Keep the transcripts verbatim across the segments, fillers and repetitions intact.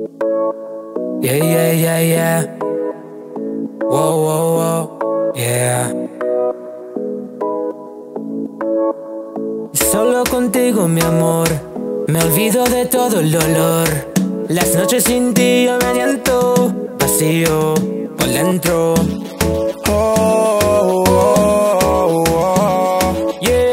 Yeah, yeah, yeah, yeah. Whoa, whoa, whoa, yeah. Solo contigo, mi amor, me olvido de todo el dolor. Las noches sin ti yo me siento vacío por dentro. Oh, oh, oh, oh. Yeah.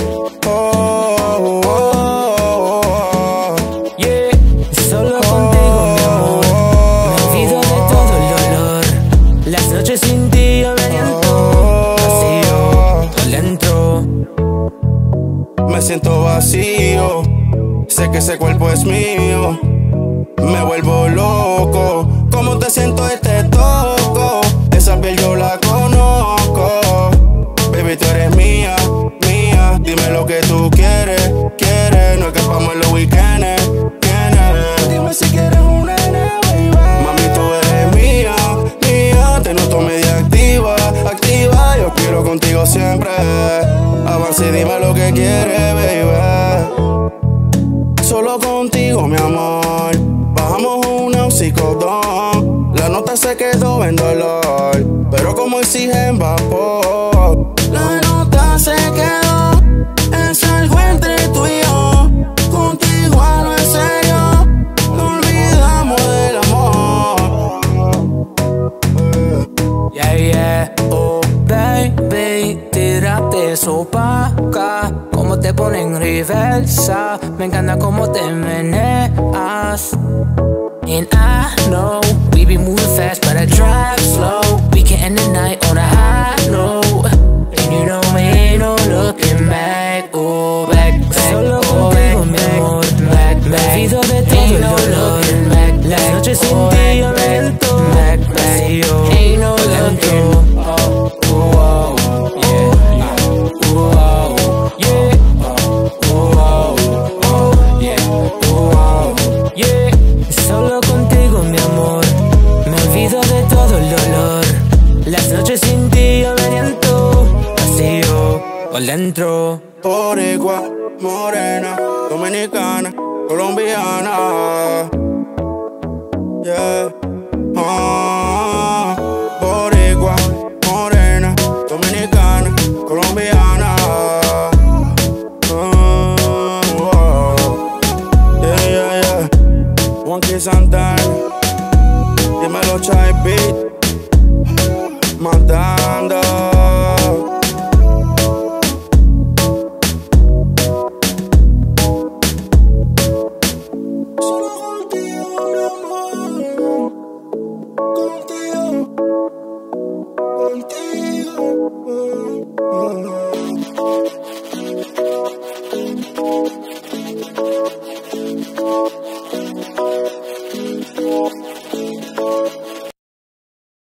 Oh, oh, oh. Yeah. Solo contigo, mi amor, me olvido de todo el dolor. Las noches sin ti yo me siento vacío por dentro. Me siento vacío, sé que ese cuerpo es mío. Me vuelvo loco, ¿cómo te siento y te toco? Esa piel yo la conozco. Baby, tú eres mía, mía. Dime lo que tú quieres, quieres. No escapamos en los weekends, ¿quiénes? Dime si quieres un nene, baby. Mami, tú eres mía, mía. Te noto media activa, activa. Yo quiero contigo siempre. Avanza y dime lo que quieres, baby. Solo contigo, mi amor. Bajamos una psicodón. La nota se quedó en dolor, pero como exige en vapor. La nota se quedó, es algo entre tú y yo. Contigo no es serio, no olvidamos del amor. Yeah, yeah, oh baby, tírate eso pa' acá. Como te ponen en reversa, me encanta como te meneas. And I know we be moving fast, but I drive slow. We can end the night on a high note, and you know me ain't no looking back. Oh, back, back, solo oh, contigo, back, mi back, amor. back, Me back, olvido de todo ain't el no dolor. looking back, Las back, noches sin oh, ti back, yo me back, siento back, back, vacío ain't no por dentro. looking. Oh, oh, oh, yeah, oh, oh, Yeah, oh, oh, oh, yeah, oh, oh. yeah. Solo contigo, mi amor, me olvido de todo el dolor. Las noches sin ti yo me siento vacío por dentro. Boricua, morena, dominicana, colombiana. Yeah. Ah, boricua, morena, dominicana, colombiana. Ah, wow. Yeah, yeah, yeah. Juanqui Santana, dímelo Chai Beat, matando. Contigo, contigo, contigo.